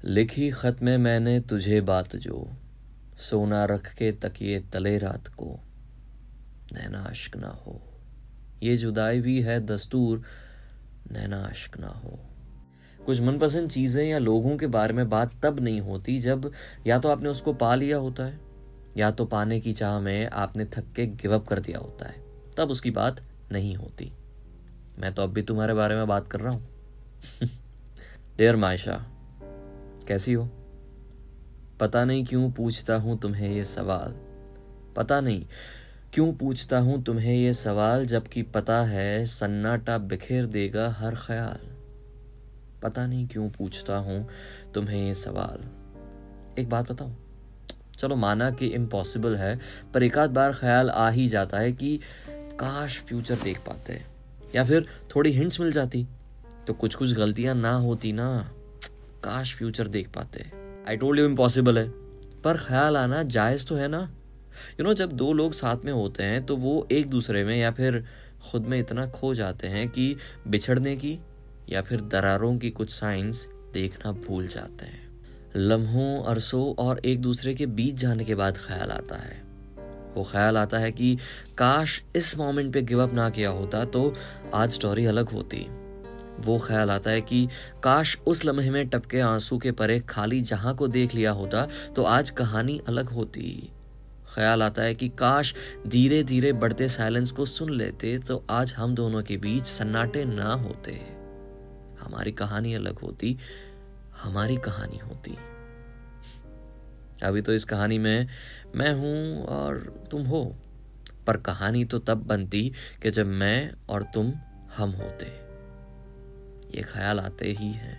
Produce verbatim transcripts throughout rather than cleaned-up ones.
लिखी खत में मैंने तुझे बात जो, सोना रख के तकिए तले रात को, नैना अश्क ना हो। ये जुदाई भी है दस्तूर, नैना अश्क ना हो। कुछ मनपसंद चीज़ें या लोगों के बारे में बात तब नहीं होती जब या तो आपने उसको पा लिया होता है, या तो पाने की चाह में आपने थक के गिव अप कर दिया होता है, तब उसकी बात नहीं होती। मैं तो अब भी तुम्हारे बारे में बात कर रहा हूं। डियर मायशा, कैसी हो? पता नहीं क्यों पूछता हूं तुम्हें ये सवाल, पता नहीं क्यों पूछता हूं तुम्हें ये सवाल, जबकि पता है सन्नाटा बिखेर देगा हर ख्याल। पता नहीं क्यों पूछता हूं तुम्हें ये सवाल। एक बात बताऊं, चलो माना कि इम्पॉसिबल है, पर एक आध बार ख्याल आ ही जाता है कि काश फ्यूचर देख पाते, या फिर थोड़ी हिंट्स मिल जाती तो कुछ कुछ गलतियां ना होती ना। काश फ्यूचर देख पाते। आई टोल्ड यू इम्पॉसिबल है, पर ख्याल आना जायज तो है ना। यू नो, जब दो लोग साथ में होते हैं तो वो एक दूसरे में या फिर खुद में इतना खो जाते हैं कि बिछड़ने की या फिर दरारों की कुछ साइंस देखना भूल जाते हैं। लम्हों, अरसों और एक दूसरे के बीच जाने के बाद ख्याल आता है। वो ख्याल आता है कि काश इस मोमेंट पे गिव अप ना किया होता तो आज स्टोरी अलग होती। वो ख्याल आता है कि काश उस लम्हे में टपके आंसू के परे खाली जहां को देख लिया होता तो आज कहानी अलग होती। ख्याल आता है कि काश धीरे धीरे बढ़ते साइलेंस को सुन लेते तो आज हम दोनों के बीच सन्नाटे ना होते। हमारी कहानी अलग होती, हमारी कहानी होती। अभी तो इस कहानी में मैं हूं और तुम हो, पर कहानी तो तब बनती कि जब मैं और तुम हम होते। ये ख्याल आते ही हैं।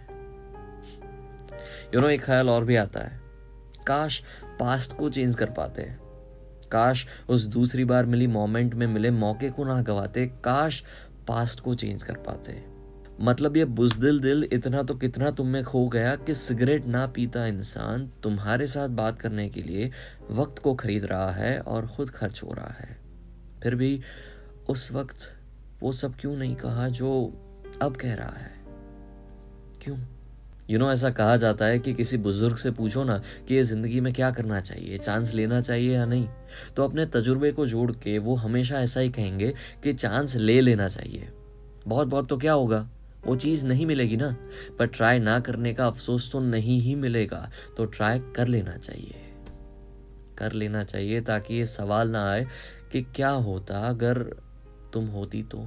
यू नो, एक ख्याल और भी आता है, काश पास्ट को चेंज कर पाते, काश उस दूसरी बार मिली मोमेंट में मिले मौके को ना गवाते, काश पास्ट को चेंज कर पाते। मतलब ये बुज़दिल दिल इतना तो कितना तुम में खो गया कि सिगरेट ना पीता इंसान तुम्हारे साथ बात करने के लिए वक्त को खरीद रहा है और खुद खर्च हो रहा है। फिर भी उस वक्त वो सब क्यों नहीं कहा जो अब कह रहा है? क्यों? यू नो, ऐसा कहा जाता है कि किसी बुजुर्ग से पूछो ना कि ये जिंदगी में क्या करना चाहिए, चांस लेना चाहिए या नहीं, तो अपने तजुर्बे को जोड़ के वो हमेशा ऐसा ही कहेंगे कि चांस ले लेना चाहिए। बहुत बहुत तो क्या होगा, वो चीज़ नहीं मिलेगी ना, पर ट्राई ना करने का अफसोस तो नहीं ही मिलेगा, तो ट्राई कर लेना चाहिए, कर लेना चाहिए ताकि ये सवाल ना आए कि क्या होता अगर तुम होती तो।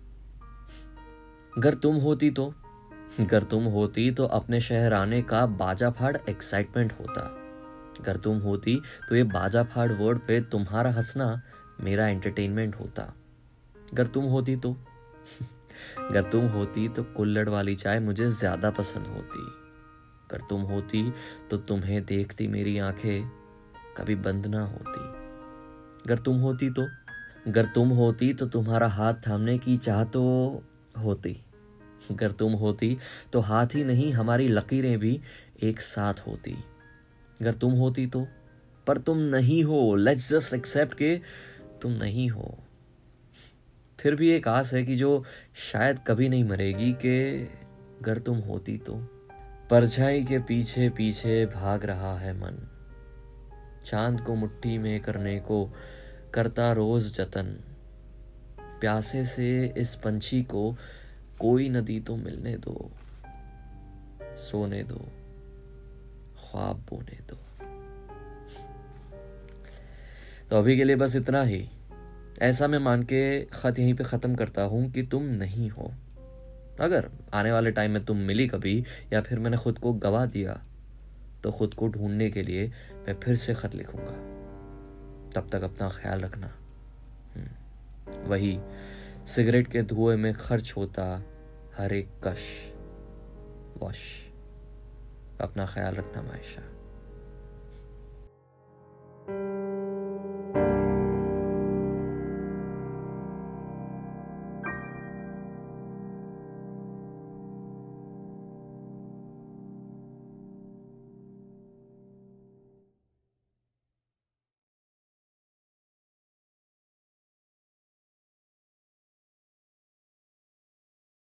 अगर तुम होती तो अगर तुम होती तो अपने शहर आने का बाजा फाड़ एक्साइटमेंट होता। अगर तुम होती तो ये बाजा फाड़ वर्ड पे तुम्हारा हंसना मेरा एंटरटेनमेंट होता। अगर तुम होती तो अगर तुम होती तो कुल्हड़ वाली चाय मुझे ज्यादा पसंद होती। अगर तुम होती तो तुम्हें देखती मेरी आंखें कभी बंद ना होती। अगर तुम होती तो अगर तुम होती तो तुम्हारा हाथ थामने की चाह तो होती। अगर तुम होती तो हाथ ही नहीं हमारी लकीरें भी एक साथ होती। अगर तुम होती तो, पर तुम नहीं हो, लेट्स जस्ट एक्सेप्ट के तुम नहीं हो। फिर भी एक आस है कि जो शायद कभी नहीं मरेगी, कि अगर तुम होती तो। परछाई के पीछे पीछे भाग रहा है मन, चांद को मुट्ठी में करने को करता रोज जतन। प्यासे से इस पंछी को कोई नदी तो मिलने दो, सोने दो, ख्वाब बोने दो। तो अभी के लिए बस इतना ही। ऐसा मैं मान के खत यहीं पे ख़त्म करता हूं कि तुम नहीं हो। अगर आने वाले टाइम में तुम मिली कभी, या फिर मैंने खुद को गवा दिया, तो खुद को ढूंढने के लिए मैं फिर से खत लिखूंगा। तब तक अपना ख्याल रखना। वही सिगरेट के धुएं में खर्च होता हर एक कश वश। अपना ख्याल रखना मायशा।